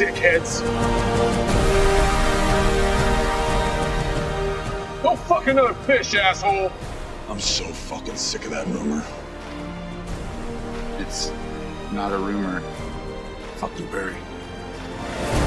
dickheads! Go fuck another fish, asshole! I'm so fucking sick of that rumor. It's not a rumor. Fuck you, Barry.